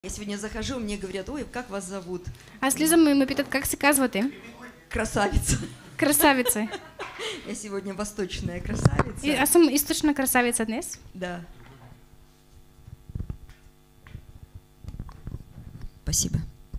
Я сегодня захожу, мне говорят: ой, как вас зовут? Аз слизам и ме питат как се казвате. Красавица. Красавица. Я сегодня восточная красавица. Аз съм източна красавица днес. Да. Спасибо.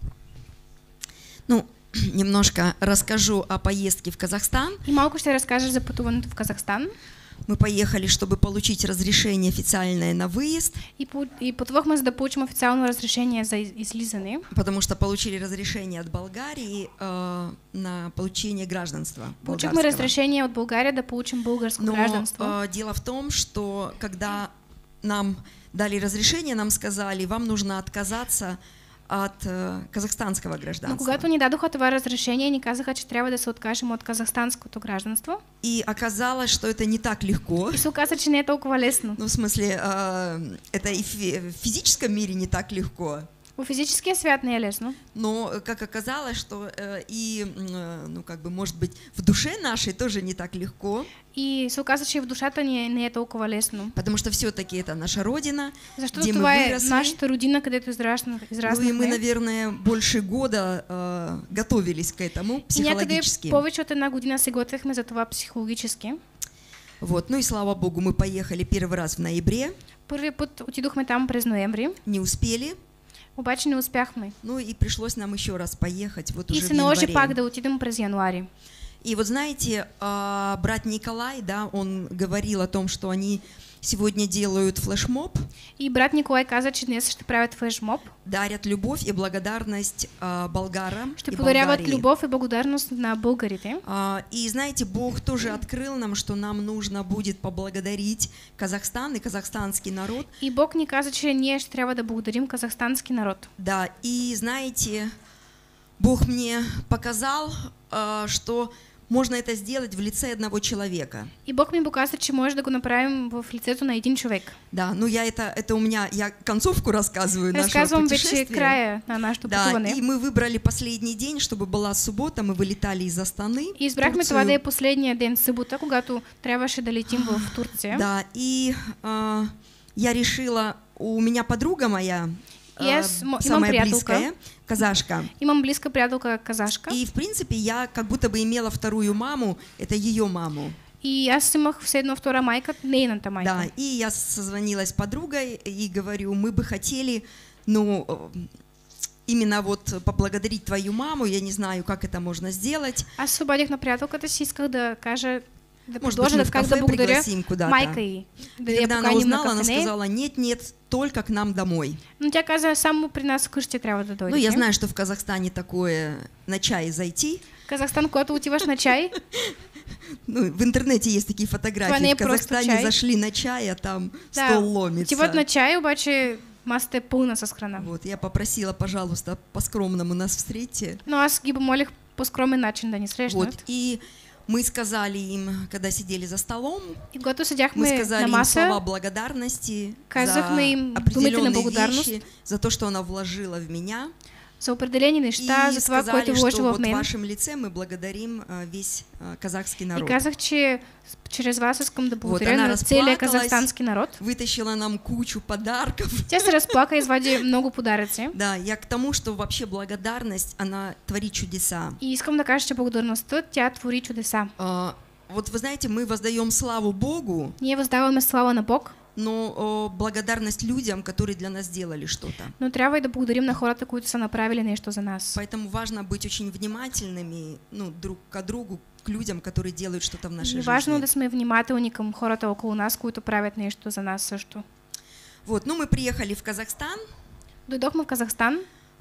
Ну, немножко расскажу о поездке в Казахстан. И малко ще разкажеш за пътуването в Казахстан. Мы поехали, чтобы получить разрешение официальное на выезд. И пътувахме, за да получим официално разрешение за излизане. Потому что получили разрешение от Болгарии на получение гражданства. Получихме разрешение от България да получим българско гражданство. Но дело в том, что когда нам дали разрешение, нам сказали: вам нужно отказаться от казахстанского гражданства. Но когато ни дадоха това разрешение, ни казаха, че трябва да се откажем от казахстанското гражданство. И оказалось, что это не так легко. И се оказа, че не е толкова лесно. Ну, в смысле, это и в физическом мире не так легко. В физическия свят не е лесно. Но как оказалось, что ну, как бы, может быть, в душе нашей тоже не так легко. И се оказа, че в душата ни не е толкова лесно. Потому что все-таки это наша родина, защото где това мы е выросли. нашата родина, където израснахме. Ну и мы, наверное, больше года готовились к этому психологически. И някъде повече от една година се готвихме за това психологически. Вот, ну и слава Богу, мы поехали первый раз в ноябре. Първият път отидохме там през ноември. Не успели. Обаче не успяхме. Ну и пришлось нам еще раз поехать, вот и уже в се наложи январе. пак да отидем през януари. И вот знаете, брат Николай, да, он говорил о том, что они сегодня делают флешмоб. И брат Николай каза, че днес ще правят флешмоб. Дарят любовь и благодарность болгарам ще и подаряват Болгарии. любов и благодарност на българите. И знаете, Бог тоже открыл нам, что нам нужно будет поблагодарить Казахстан и казахстанский народ. И Бог ни каза, че ние ще трябва да благодарим казахстански народ. Да, и знаете, Бог мне показал, что можно это сделать в лице одного человека. И Бог ми показа, че може да го направим в лицето на един човек. Да, ну я это у меня, я концовку рассказываю нашего Разказвам путешествия. вече края на нашето пътуване. Да, и мы выбрали последний день, чтобы была суббота, мы вылетали из Астаны. И избрахме това да е последния ден събота, когато трябваше да летим в Турция. Да, и я решила, у меня подруга моя, самая близкая, казашка. Имам близка приятелка казашка. И, в принципе, я как будто бы имела вторую маму, это ее маму. И аз имах все едно втора майка, нейната майка. Да, и я созвонилась с подругой и говорю: мы бы хотели, ну, именно вот поблагодарить твою маму, я не знаю, как это можно сделать. Аз се обадих на приятелката си, исках да кажа, да Может предложа быть, мы да в как да кафе благодаря пригласим куда-то. майка й. Да я Когда она поканим на узнала, она кафене. сказала: нет, нет, только к нам домой. Но тя каза, само при нас вкъщи трябва да дойдете. Ну, я знаю, что в Казахстане такое на чай зайти. Казахстан, когато отиваш на чай. Ну, в интернете есть такие фотографии. В Казахстане зашли на чай, а там стол ломится. Отиват на чай, обаче масата е пълна с храна. Вот, я попросила, пожалуйста, по-скромному нас встретите. Но аз ги помолих по скромен начин да ни срещнат. Вот, и мы сказали им, когда сидели за столом, и когато мы седяхме сказали на им маса, слова благодарности казахме им за думите на определенные благодарност, вещи, за то, что она вложила в меня. за определени неща, и за това, сказали, което вложила в мен. В вашем лице мы благодарим весь казахский народ. И казах, че чрез вас искам да благодаря вот, на целия казахстански народ. Вытащила нам кучу подарков. Тя се разплака и извади много подаръци. Да, я к тому, что вообще благодарность, она творит чудеса. И искам да кажа, че благодарността, тя твори чудеса. Вот вы знаете, мы воздаем славу Богу. Ние въздаваме слава на Бог. Но благодарность людям, которые для нас сделали что-то. Но трябва и да благодарим на хората, които са направили нещо за нас. Поэтому важно быть очень внимательными, ну, друг к другу, к людям, которые делают что-то в нашей жизни. Важно да сме внимателни към хората около нас, които правят нещо за нас също. Вот, ну мы приехали в Казахстан. Дойдохме в Казахстан.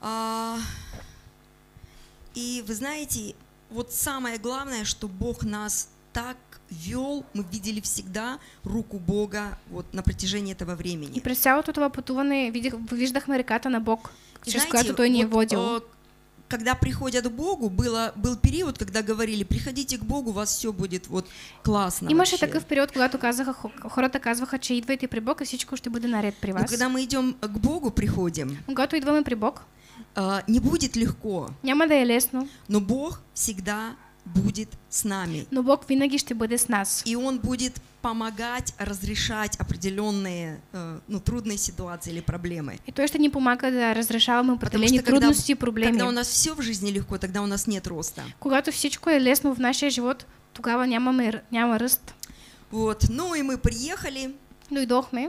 И вы знаете, вот самое главное, что Бог нас так вел, мы видели всегда руку Бога вот на протяжении этого времени. И през цялото това пътуване виждахме ръката на Бог, чрез която Той ни е водил. Когда приходят к Богу, был период, когда говорили: приходите к Богу, у вас все будет вот классно. Имаше такъв период, когато хората казваха, че идвайте при Бог и всичко ще бъде наред при вас. Но когда мы идем к Богу, приходим, когато идваме при Бог, не будет легко. няма да е лесно. Но Бог всегда будет с нами. Но Бог винаги ще бъде с нас. И Он будет помогать разрешать определенные трудные ситуации или проблемы. И той ще ни помага да разрешаваме определени трудности и проблеми. Когда у нас все в жизни легко, тогда у нас нет роста. Когато всичко е лесно в нашия живот, тогава няма ръст. Вот, ну и мы приехали. Дойдохме.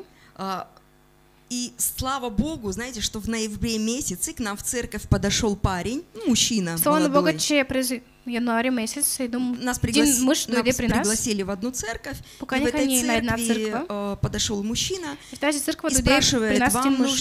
И слава Богу, знаете, что в ноябре месяце к нам в церковь подошел парень, мужчина слава молодой. Бога, че през януари месец нас пригласили в одну церковь, и в этой церкви подошел мужчина и спрашивает,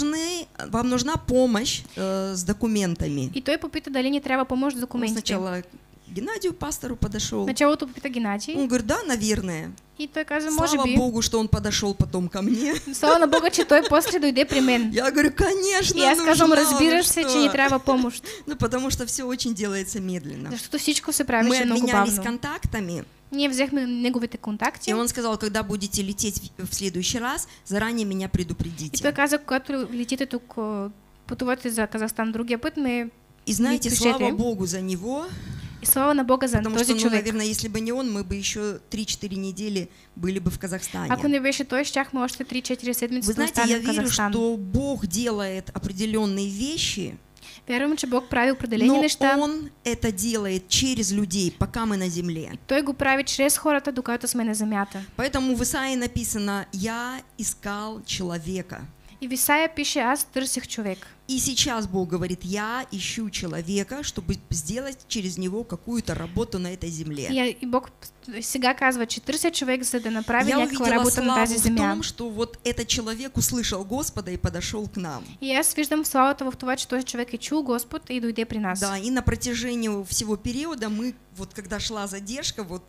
вам нужна помощь с документами. И той попита дали не трябва помощь с документами. Сначала Геннадию, пастору, подошел. Началото попита Геннадий. Он говорит, да, наверное. И той каза, може би. Слава Богу, что он подошел потом ко мне. Слава на Бога, че той после дойде при мен. Я говорю, конечно, и аз казвам, разбираш се, че ни трябва помощ. Ну, потому что все очень делается медленно. Защото всичко се правеше много бавно. Мы обменялись контактами. Ние взехме неговите контакти. И он сказал, когда будете лететь в следующий раз, заранее меня предупредите. И той каза, когато летите тук, пътувате за Казахстан другия път, И знаете, слава Богу за него. И слава на Бога за потому този что, човек. Наверное, если бы не он, мы бы еще 3-4 недели были бы в Казахстане. Ако не беше той, щяхме още 3-4 седмици Вы знаете, да я верю, что Бог делает определенные вещи, вярвам, че Бог прави определени неща, но Он это делает через людей, пока мы на земле. Той го прави чрез хората, докато сме на земята. Поэтому в Исаии написано: «Я искал человека». И в Исаия пише, аз търсих човек. И сейчас Бог говорит: я ищу человека, чтобы сделать через него какую-то работу на этой земле. И Бог сега казва, че търся човек, за да направи някаква работа на тази земя. Я увидела славу в том, что вот этот человек услышал Господа и подошел к нам. И аз виждам славата в това, че този човек е чул Господ и дойде при нас. Да, и на протяжении всего периода мы, вот когда шла задержка, вот,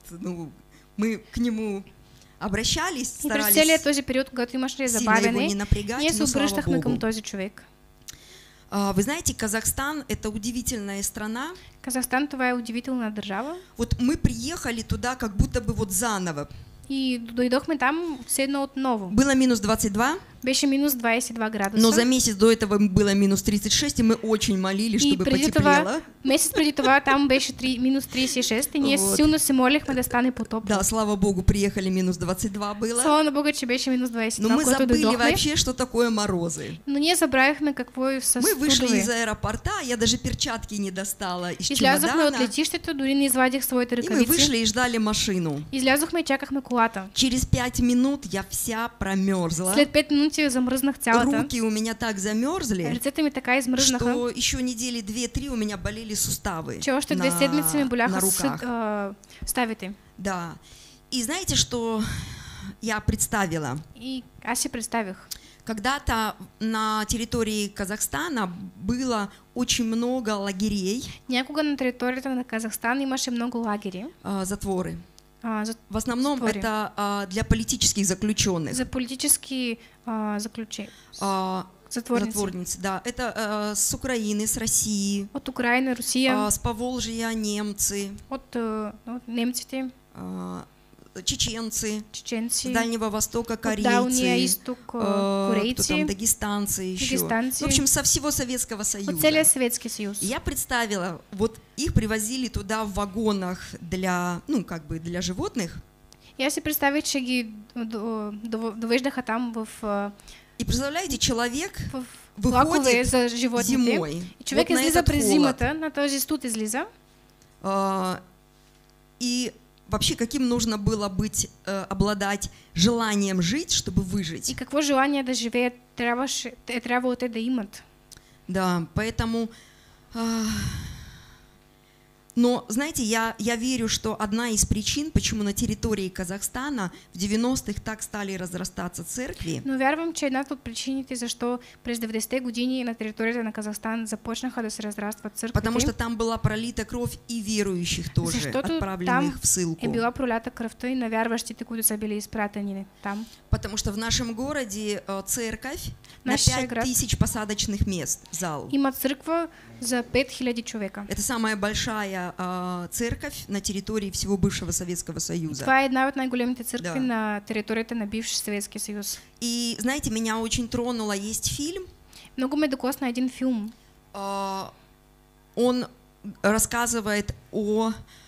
мы к нему обращались, старались. И през целият този период, когато имаше забавяне, ние се обръщахме към този човек. Вы знаете, Казахстан — это удивительная страна. Казахстан — това е удивителна държава. Вот мы приехали туда как будто бы вот заново. И дойдохме там все едно отново. Было минус 22. Беше минус 22 градуса. Но за месяц до этого было минус 36, и мы очень молились, чтобы потеплело. Месец преди това там беше минус 36, и ние силно се молихме да стане по-топло. Да, слава Богу, приехали минус 22 было. Слава на Бога, че беше минус 22, но мы забыли вообще, что такое морозы. Но ние забравихме какво е със Мы вышли из аэропорта, я даже перчатки не достала из чемодана. Излязохме от летището, дори не извадих своите ръкавици. И мы вышли и ждали машину. Излязохме и чакахме колата. Через 5 минут я вся промерзла. След 5 минути замръзнах цялата. Руки у меня так замерзли, ръцете ми така измръзнаха, что еще недели 2-3 у меня болели суставы. Че още 2 седмици ми боляха ставите. Да. И знаете, что я представила? И аз си представих. Когда-то на территории Казахстана было очень много лагерей. Някога на територията на Казахстан имаше много лагери. Затворы. В основном это для политических заключенных. За политические затворницы. Да. Это с Украины, с России. От Украины, Россия. С Поволжья немцы. От немците. Чеченцы. Чеченцы. С Дальнего Востока корейцы. Дальний Исток, корейцы. Там дагестанцы еще. В общем, со всего Советского Союза. От целия Советский Союз. Я представила, вот их привозили туда в вагонах для, для животных. Я себе представила, че ги довеждаха там в... И представляете, человек выходит за животните. Зимой. И човек вот излиза през зимата, на този студ излиза. И вообще, каким нужно было быть, обладать желанием жить, чтобы выжить? И какво желание да живеят трябвало те да имат. Да, поэтому... Но, знаете, я верю, что одна из причин, почему на территории Казахстана в 90-х так стали разрастаться церкви. Но вярвам, че една от причините, защо през 90-те години на территорията на Казахстан започнаха да се разрастват църквите. Потому что там была пролита кровь и верующих тоже, защото отправленных в ссылку. Е била пролята кръвта и на вярващите, които са били изпратени там. Потому что в нашем городе церковь на 5000 посадочных мест, зал. Има църква за 5000 човека. Это самая большая церковь на территории всего бывшего Советского Союза. Това е една от най-големите църкви на територията на бивший Советский Союз. И знаете, меня очень тронуло, есть фильм. Много ме докосна един филм. Он рассказывает о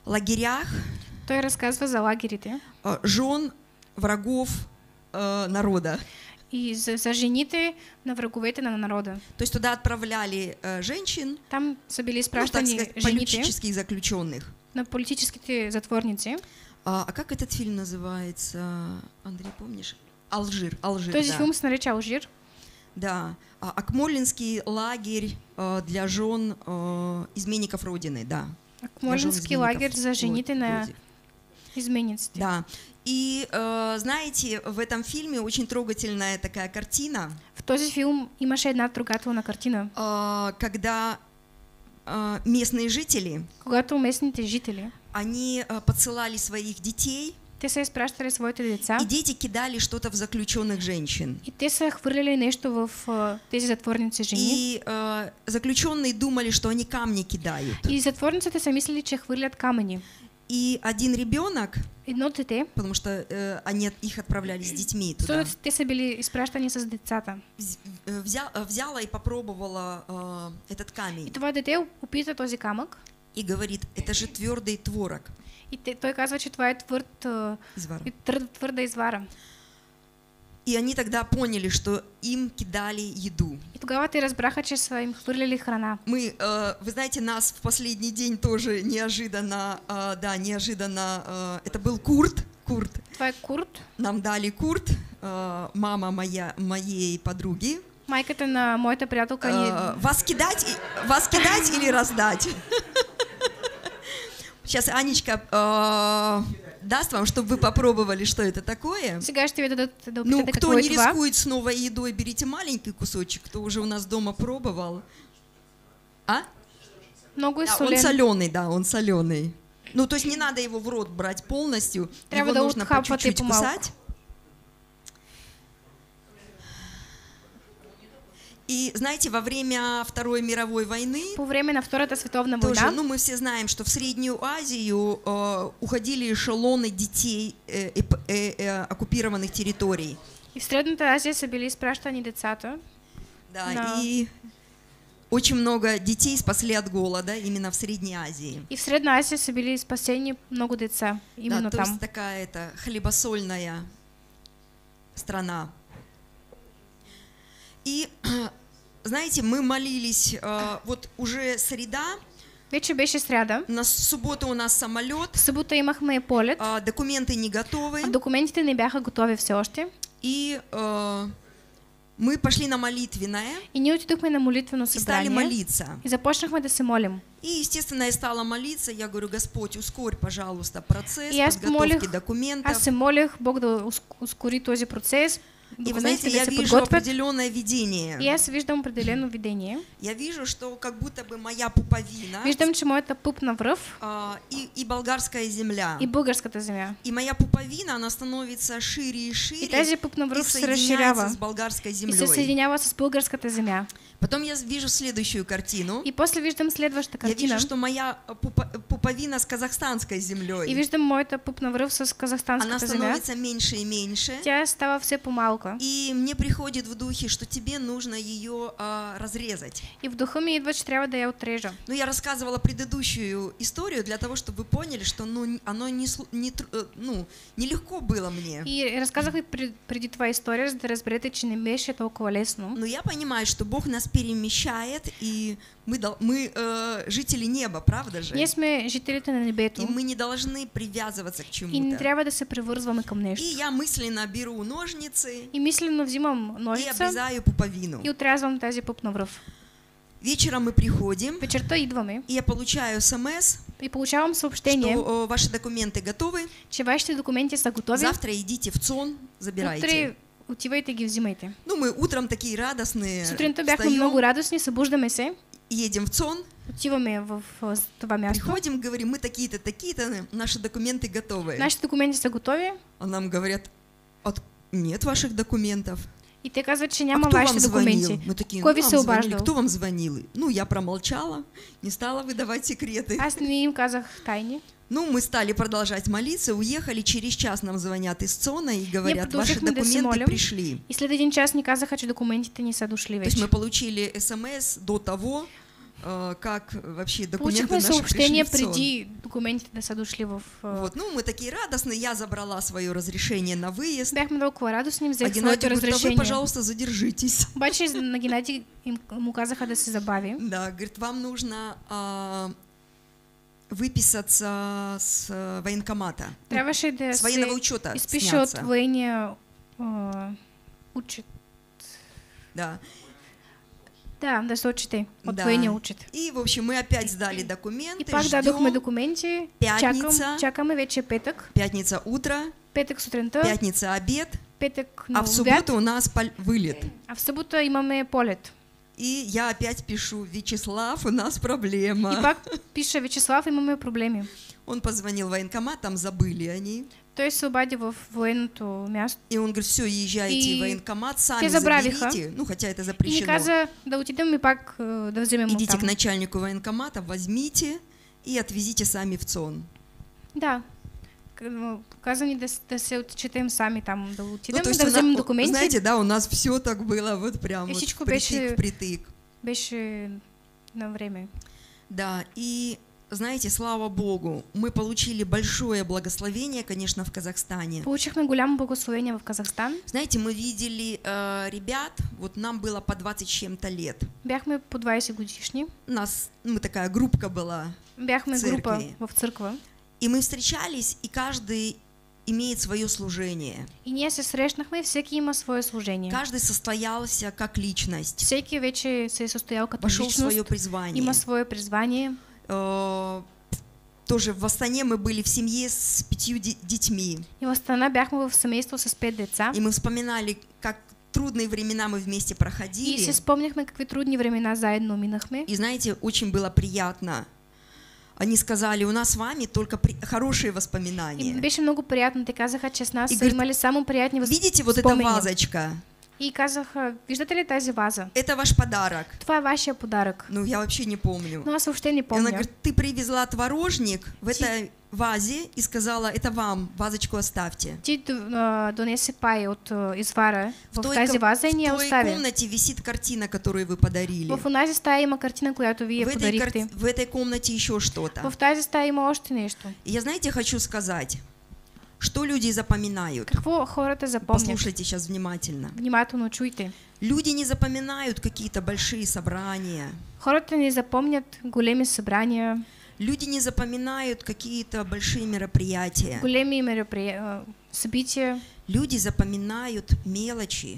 лагерях, той рассказывал за лагерите, жен врагов народа. И за жените на враговете на народа. То есть туда отправляли женщин, там са били изпращани жените, политических заключенных. На политические затворници. А как этот фильм называется, Андрей, помнишь? Алжир. Алжир. То есть фильм се нарича Алжир. Да. Акмолинский лагерь для жен изменников Родины, да. Акмолинский лагерь за жените на изменниците. Да. И знаете, в этом фильме очень трогательная такая картина. В този филм имаше една трогателна картина. Когда местные жители, когато местните жители, они подсылали своих детей. Те са изпращали своите деца. И дети кидали что-то в заключенных женщин. И те са хвърляли нещо в тези затворници жени. И заключенные думали, что они камни кидают. И затворниците са мислили, че хвърлят камъни. И один ребенок, едно дете, потому что их отправляли с детьми туда. Те са били изпращани с децата. Взяла и попробовала этот камень. И това дете опита този камък. И говорит, это же твердый творог. И той казва, че това е твърда извара. И они тогда поняли, что им кидали еду. И тогава те разбраха, че са им хвърляли храна. Мы, вы знаете, нас в последний день тоже неожиданно, это был Курт. Това е Курт. Нам дали Курт, мама моей подруги. Майката на моята приятелка ни... Вас кидать или раздать? Сейчас Анечка даст вам, чтобы вы попробовали, что это такое. Сега ще ви дадат да опитате Ну, какво кто е не това. рискует с новой едой, берите маленький кусочек, кто уже у нас дома пробовал. А? Много е Да, солен. он соленый. Ну, то есть не надо его в рот брать полностью, трябва его да нужно по отхапвате чуть-чуть по-малко. кусать. И знаете, во время Второй мировой войны, по време на Втората световна тоже, война, ну, мы все знаем, что в Среднюю Азию уходили эшелоны детей оккупированных территорий. И в Средната Азия са били изпращани децата. Да, и очень много детей спасли от голода именно в Средней Азии. И в Средна Азия са били спасени много деца именно да, там. То есть такая хлебосольная страна. И знаете, мы молились, вот уже среда. Вече беше сряда. На субботу у нас самолет. В събота имахме полет. Документы не готовы. Документите не бяха готови все още. И мы пошли на молитвенное. И ние отидохме на молитвено И събрание. стали молиться. И започнахме да се молим. И, естественно, я стала молиться. Я говорю, Господь, ускорь, пожалуйста, процесс подготовки помолих, документов. Аз се молих Бог да ускори този процес. И вы знаете, я вижу определенное видение. И аз виждам определено видение. Я вижу, что как будто бы моя пуповина. Виждам, че моята пупна връв. И болгарская земля. И българската земя. И моя пуповина, она становится шире и шире. И тази пупна връв се разширява. Соединяется с болгарской землей. И се съединява с българската земя. Потом я вижу следующую картину. И после виждам следваща картина. Я вижу, что моя пуповина с казахстанской землей. И виждам моята пупна връв с казахстанската земя. Она становится меньше и меньше. Тя става все по-малко. И мне приходит в духе, что тебе нужно ее разрезать. И в духа ми идва, че трябва да я отрежа. Ну, я рассказывала предыдущую историю для того, чтобы вы поняли, что оно нелегко было мне. И разказах ви преди това история, за да разберете, че не беше толкова лесно. Но я понимаю, что Бог нас перемещает, и мы жители неба, правда же? Ние сме жителите на небето. И мы не должны привязываться к чему-то. И не трябва да се привързваме към нещо. И я мысленно беру ножницы. И мысленно взимам ножица. И обрезаю пуповину. И отрязвам тази пупна връв. Вечером мы приходим. Вечерта идваме. И я получаю СМС. И получавам съобщение. Что ваши документы готовы. Че вашите документи са готови. Завтра идите в ЦОН, забирайте. Утре отивайте ги взимайте. Ну, мы утром такие радостные. Сутринта бяхме много радостни, събуждаме се. Едем в ЦОН. Отиваме в това място. Приходим, говорим, мы такие-то, такие-то, наши документы готовы. Наши документи са готови. А нам говорят, нет ваших документов. И те казват, че няма вашите документи. Мы такие, кой ви се обаждал? Кто вам звонил? Ну, я промолчала, не стала выдавать секреты. Аз не им казах тайни. Ну, мы стали продолжать молиться, уехали, через час нам звонят из ЦОНа и говорят, ваши документы пришли. И след един час ни казаха, че документите ни са дошли вече. То есть мы получили СМС до того, как вообще документы наши пришли в ЦОН. Вот, ну, мы такие радостные, я забрала свое разрешение на выезд. А Геннадий говорит, а вы, пожалуйста, задержитесь. Да, говорит, вам нужно выписаться с военкомата, с военного учета сняться. Да. Да се отчете. От военния учет. И, в общем, мы опять сдали документы, и пак дадохме документи, чакаме вече петък. Пятница утро, петък сутринта, пятница обед, петък а в субботу у нас вылет. А в събота имаме полет. И я опять пишу, Вячеслав, у нас проблема. И пак пише, Вячеслав, имаме проблеми. Он позвонил в военкомат, там забыли они. Той се обади в военното място. И он говорит, все, езжайте в военкомат, сами заберите. Ну, хотя это запрещено. И ни каза, да отидем и пак да вземем там. Идите к начальнику военкомата, возьмите и отвезите сами в ЦОН. Да. Каза ни да се отчетем сами там, да отидем, да вземем документи. Знаете, да, у нас все так было вот прям вот впритык. Беше на время. Да, и знаете, слава Богу, мы получили большое благословение, конечно, в Казахстане. Получихме голямо благословение в Казахстан. Знаете, мы видели ребят, вот нам было по 20 с чем-то лет. Бяхме по 20 годишни. Мы такая группка была. Бяхме группа в църква. И мы встречались, и каждый имеет свое служение. И ние се срещнахме, и всеки има свое служение. Каждый состоялся как личность. Всеки вече се состоял като пошел личност. Пошел в свое призвание. Има свое призвание. Тоже в Астане мы были в семье с 5 детьми. И в Астана бяхме в семейство с 5 деца. И мы вспоминали, как трудные времена мы вместе проходили. И си спомняхме какви трудни времена заедно минахме. И знаете, очень было приятно. Они сказали, у нас с вами только хорошие воспоминания. И беше много приятно, те казаха, че с нас са имали само приятни воспоминания. Видите, вот эта вазочка? И казаха, виждате ли тази ваза? Это ваш подарок. Това е вашия подарък. Ну, я вообще не помню. Ну, аз въобще не помня. И она говорит, ты привезла творожник в этой вазе и сказала, это вам, вазочку оставьте. Ти донесе пай от извара в тази ваза и ние оставя. В той комнате висит картина, которую вы подарили. В онази стая има картина, която вие подарихте. В этой комнате еще что-то. В тази стая има още нещо. И я, знаете, хочу сказать, что люди запоминают. Какво хората запомнят? Послушайте сейчас внимательно. Внимателно чуйте. Люди не запоминают какие-то большие собрания. Хората не запомнят големи събрания. Люди не запоминают какие-то большие мероприятия. Големи събития. Люди запоминают мелочи.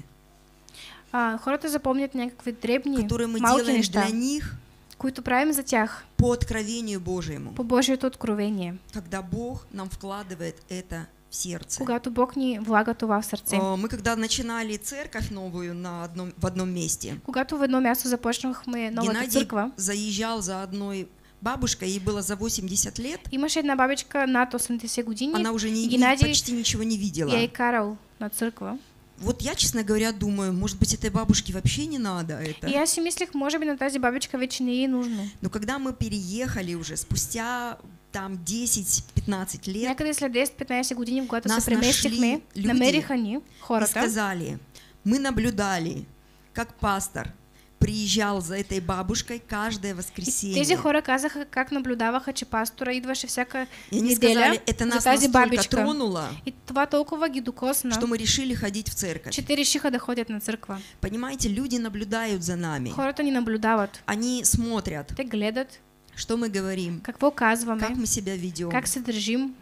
Хората запомнят някакви дребни, которые мы малки делаем неща, для них, които правим за тях. По откровению Божьему. По Божието откровение. Когда Бог нам вкладывает это в сердце. Когато Бог ни влага това в сърце. Мы когда начинали церковь новую в одном месте. Когато в едно място започнахме новата църква. Геннадий заезжал за одной бабушкой, ей было за 80 лет. Имаше една бабичка над 80 години. Она уже почти ничего не видела. Я ей карал на църква. Вот я, честно говоря, думаю, может быть, этой бабушке вообще не надо это. И я си мислех, может быть, на тази бабичка вече не ей нужно. Но когда мы переехали уже спустя там 10-15 лет, някъде след 10-15 години, когато се преместихме, намериха ни хората. И сказали, мы наблюдали, как пастор приезжал за этой бабушкой каждое воскресенье. Тези хора казаха, как наблюдаваха, че пастора идваше всяка неделя сказали, это нас за тази бабичка. Тронуло, и това толкова ги докосна, что мы решили ходить в церковь. Че те решиха да ходят на църква. Понимаете, люди наблюдают за нами. Хората ни наблюдават. Они смотрят. Те гледат. Что мы говорим? Какво казваме? Как мы себя ведем? Как се държим?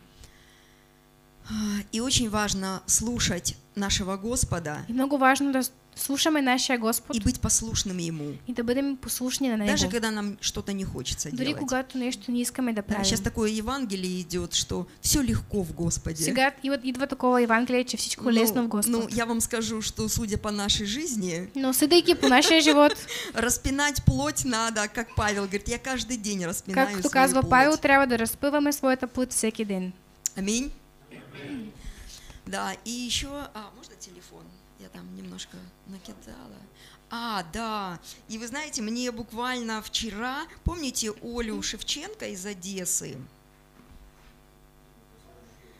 И очень важно слушать нашего Господа. И много важно да слушаме нашия Господ. И быть послушным Ему. И да бъдем послушни на Него. Даже когда нам что-то не хочется дори делать. когато нещо не искаме да правим. Сейчас такое Евангелие идет, что все легко в Господе. Сега идва такова Евангелие, че всичко лесно в Господ. Ну, я вам скажу, что судя по нашей жизни, но съдейки по нашия живот, распинать плоть надо, как Павел говорит, я каждый день распинаю както казва Павел, трябва да разпъваме своята плът всеки ден. Аминь. Да, и еще, можно телефон? Я там немножко накидала. Да, и вы знаете, мне буквально вчера, помните Олю Шевченко из Одессы?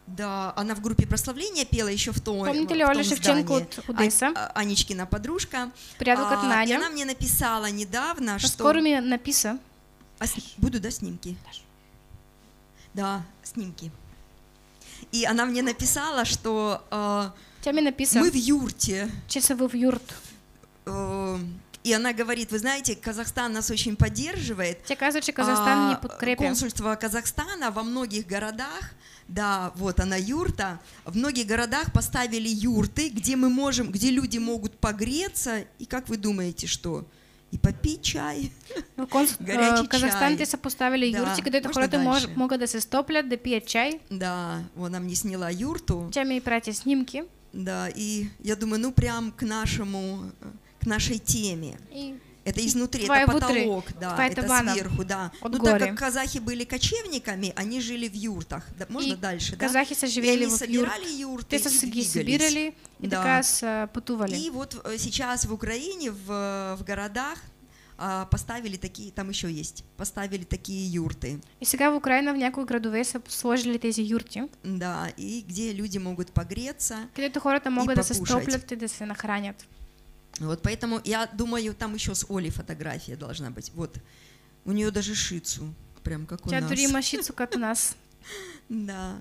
Да, она в группе прославления пела еще в том здании. Анечкина подружка. И она мне написала недавно, что... Скоро мне написа. Буду, да, снимки? Да, снимки. И она мне написала, что мы в юрте. Вы в юрт. И она говорит, вы знаете, Казахстан нас очень поддерживает. Консульство Казахстана во многих городах, да, вот она юрта, в многих городах поставили юрты, где люди могут погреться, и как вы думаете, что? И попить чай, горячий чай. В поставили юрти, где хората могут да се стоплят, да пьют чай. Да, она мне сняла юрту. Тя ми прати снимки. Да, и я думаю, прям к нашей теме. Это изнутри, это потолок, да, это сверху, да. Так как казахи были кочевниками, они жили в юртах. Можно дальше, да? Казахи собирали юрты, двигались. И вот сейчас в Украине, в городах поставили такие, там еще есть, поставили такие юрты. И сега в Украине в някои градове са сложили тези юрти. Да, и где люди могут погреться. Където хората могат да се стоплят и да се нахранят. Вот поэтому я думаю, там еще с Олей фотография должна быть. Вот у нее даже шицу, прям как у нас. Дори има шицу, как у нас. Да.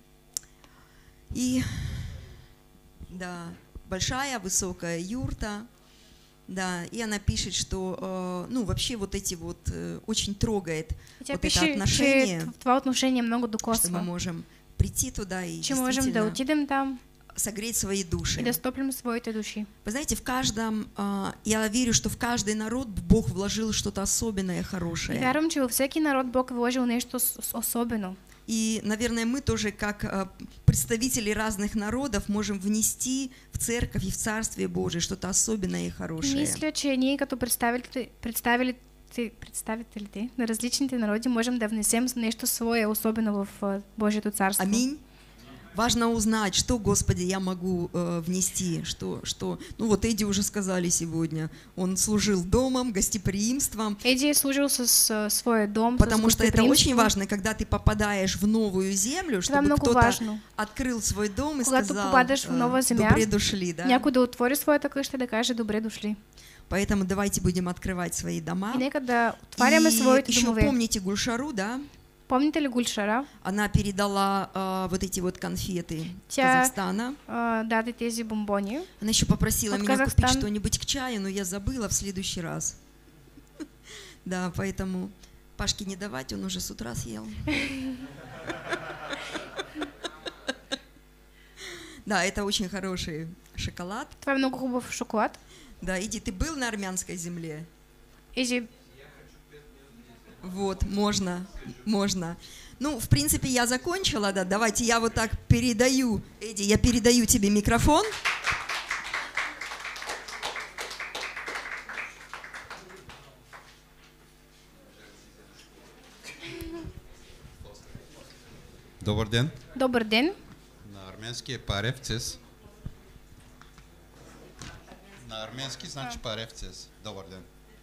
И да, большая высокая юрта. Да, и она пишет, что, вообще вот эти вот очень трогает вот это отношение. Това отношение много докосва. Что мы можем прийти туда и че можем да отидем там. Согреть свои души. И да стоплим своите души. Вы знаете, я верю, что в каждый народ Бог вложил что-то особенное, хорошее. Вярвам, че във всеки народ Бог вложил нещо особено. И, наверное, мы тоже, как представители разных народов, можем внести в церковь и в Царствие Божие что-то особенное и хорошее. Мисля, че ние като представителите на различните народи можем да внесем нещо свое особено в Божието царство. Аминь. Важно узнать, что, Господи, я могу внести, что. Ну вот Эдди уже сказали сегодня, он служил домом, гостеприимством. Эдди служил свой дом. Потому что это очень важно, когда ты попадаешь в новую землю, чтобы кто-то открыл свой дом и сказал, добре дошли, да? Някой да отвори своята къща да каже, добре дошли. Поэтому давайте будем открывать свои дома. И нека да отваряме своите домове. Еще помните Гульшару, да? Помните ли Гульшара? Она передала вот эти вот конфеты Казахстана. Даде тези бомбони. Она еще попросила меня купить что-нибудь к чаю, но я забыла в следующий раз. Да, поэтому Пашке не давать, он уже с утра съел. Да, это очень хороший шоколад. Това е много хубав шоколад. Да, Иди, ты был на армянской земле? Иди. Вот, можно. Ну, в принципе, я закончила, да. Давайте я вот так передаю, Эдди, я передаю тебе микрофон. Добър ден. Добър ден. На арменски е паревцес. На арменски значи паревцес. Добър ден.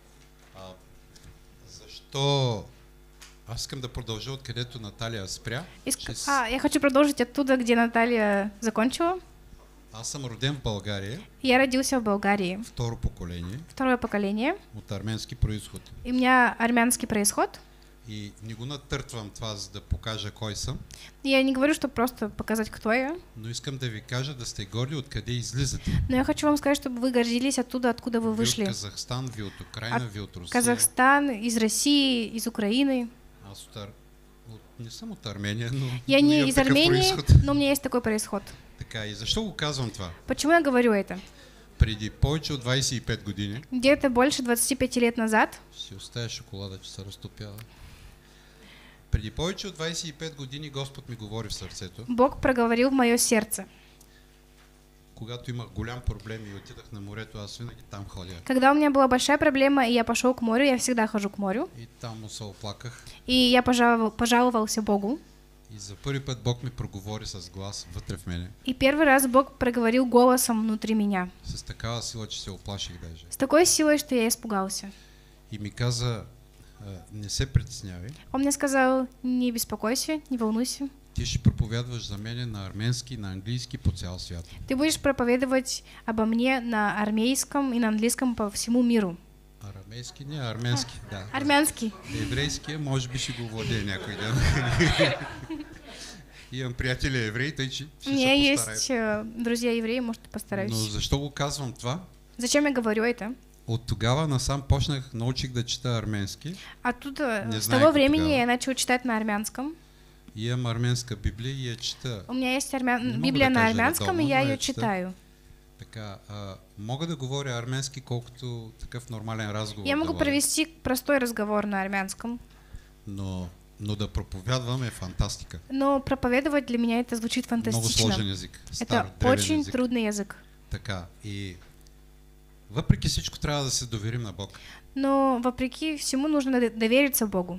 Защо? Аз искам да продължа откъдето Наталия спря. Я хочу продолжить оттуда, где Наталья закончила. Аз съм роден в България. Я родился в Болгарии. Второе поколение. От арменски происход. И у меня армянский происход. И не го натъртвам това, за да покажа кой съм. Я не говорю, чтобы просто показать, кто я. Но искам да ви кажа да сте горди откъде излизате. Но я хочу вам сказать, чтобы вы гордились оттуда, откуда вы вышли. Ви от Казахстан, ви от Украина, ви от Русия. Казахстан, из России, из Украины. Аз не съм от Армения, но я не из Армении, но у меня есть такой происход. Така, и защо го казвам това? Почему я говорю это? Преди повече от 25 години. Где-то больше 25 лет назад. Си оставя шоколада, че се разтопява. Преди повече от 25 години Господ ми говори в сърцето. Бог проговорил в мое сердце. Когато имах голям проблем и отидах на морето, аз винаги там ходя. Когда у меня была большая проблема, и я пошел к морю, я всегда хожу к морю. И там му се оплаках. И я пожаловался Богу. И за първи път Бог ми проговори с глас вътре в мене. И первый раз Бог проговорил голосом внутри меня. С такава сила, че се оплаших даже. С такой силой, что я испугался. И ми каза, не се притеснявай. Он мне сказал, не беспокойся, не волнуйся. Ти ще проповядваш за мене на арменски, на английски по цял свят. Ты будешь проповедовать обо мне на армейском и на английском по всему миру. Армейски, не арменски, да. Армянский. Еврейски, може би ще го владее някой ден. Имам приятели евреи, тъй че ще се постараю. У меня есть друзья евреи, может, постараюсь. Но защо го казвам това? Зачем я говорю это? От тогава насам почнах, научих да чета арменски. Оттуда, с того времени я начал читать на армянском. Имам армянска Библия и я чета. У меня есть Библия на армянском, и я ее читаю. Така, мога да говоря армянски, колкото такъв нормален разговор. Я могу провести простой разговор на армянском. Но да проповядвам е фантастика. Но проповедовать для меня это звучит фантастично. Много сложен язык. Это очень трудный язык. Така, и въпреки всичко трябва да се доверим на Бог. Но въпреки всему нужно довериться Богу.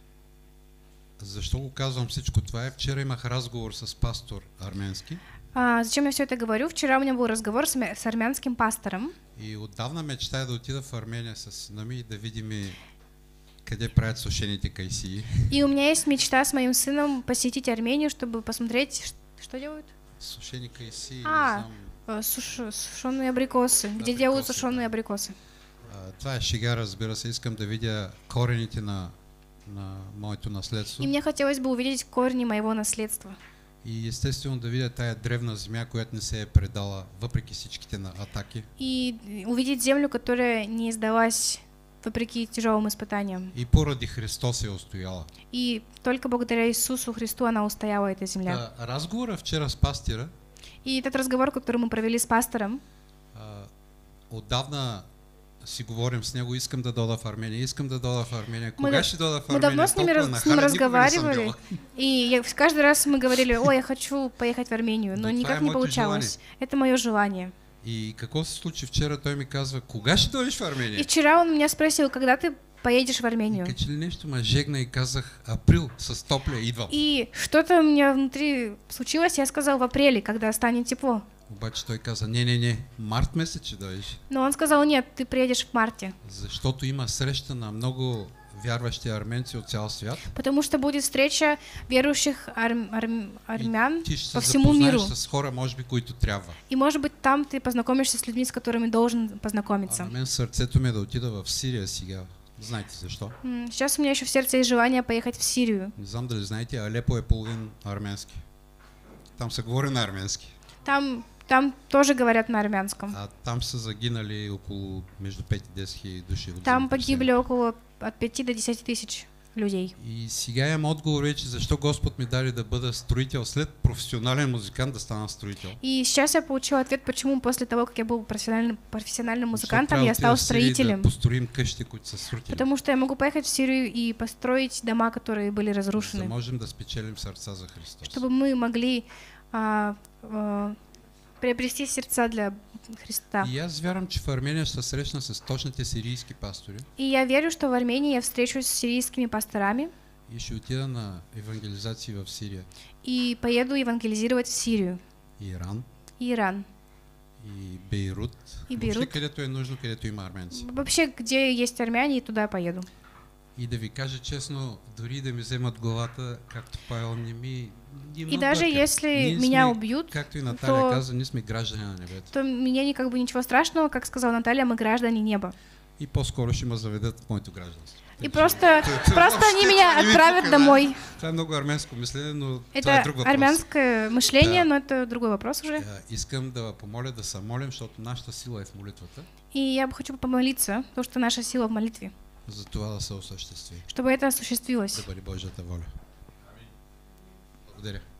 Защо го казвам всичко това? Вчера имах разговор с пастор арменски. Зачем я все это говорю? Вчера у меня был разговор с армянским пастором. И отдавна мечтая да отида в Армения с сынами и да видим къде правят сушените кайсии. И у меня есть мечта с моим сыном посетить Армению, чтобы посмотреть, что делают? Сушени кайсии. Сушеные абрикосы. Где делают сушеные абрикосы? Това е шега, разбира се. Искам да видя корените на моето наследство. И мне хотелось бы увидеть корни моего наследства. И естествено да видя тая древна земя, която не се е предала, въпреки всичките на атаки. И увидеть землю, которая не сдалась вопреки тяжелым испытаниям. И поради Христос е устояла. И только благодаря Иисусу Христу она устояла, эта земля. Разговора вчера с пастора. И этот разговор, который мы провели с пастором. Отдавна си говорим с него, искам да дойда в Армения, искам да дойда в Армения. Кога ще дойда в Армения? Мы давно с ним разговаривали, и каждый раз мы говорили: ой, я хочу поехать в Армению, но никак не получалось. Это мое желание. И какво се случи вчера? Той ми казва: кога ще дойдеш в Армения? И вчера он меня спросил: когда ты поедешь в Армению? И ли нещо ме жегна и казах: април, с топля идвам. И что-то у меня внутри случилось, я сказал: в апреле, когда станет тепло. Обаче той каза: не, март месец ще дойдеш. Но он сказал: нет, ты приедешь в марте. Защото има среща на много вярващи арменци от цял свят. Потому что будет встреча верующих армян по всему миру. С хора, може би, които трябва. И может быть там ты познакомишься с людьми, с которыми должен познакомиться. На мен сърцето ми е да отида в Сирия сега. Знаете защо? Сейчас у меня еще в сердце есть желание поехать в Сирию. Не знам дали знаете, Алепо е половин арменски. Там се говори на арменски. Там тоже говорят на армянском. А там са загинали около между 5 и 10 хиляди души. Там погибли около от 5 до 10 тысяч людей. И сега имам отговор вече защо Господ ми даде да бъда строител, след професионален музикант да стана строител. И сейчас я получил ответ, почему после того, как я был профессиональным музыкантом, я стал строителем. Да построим къщи, които са срутили. Потому что я могу поехать в Сирию и построить дома, которые были разрушены. За можем да спечелим сърца за Христос. Чтобы мы могли приобрести сердца для Христа. И аз вярвам, че в Армения ще се срещна с точните сирийски пастори. И я верю, что в Армении я встречусь с сирийскими пасторами. И ще отида на евангелизации в Сирия. И поеду евангелизировать в Сирию. Иран. Иран. И Бейрут. И Бейрут. Въобще, където е нужно, където има арменци. Вообще, где есть армяне, и туда поеду. И да ви кажа честно, дори да ми вземат главата, както Павел не ми... И даже если меня убьют, както и Наталья каза, ние сме граждани на небето. То мне как бы ничего страшного, как сказала Наталья, мы граждане неба. И по-скоро ще ме заведат в моето гражданство. И просто они меня отправят домой. Това е много арменско мислене, но это това е друг въпрос. Армянское мышление, но это другой вопрос уже. Искам да помоля да се молим, защото нашата сила е в молитвата. И я бы хочу помолиться, потому что наша сила в молитве. За това да се осъществи. Чтобы это осуществилось. Да бъде Божията воля. Благодаря.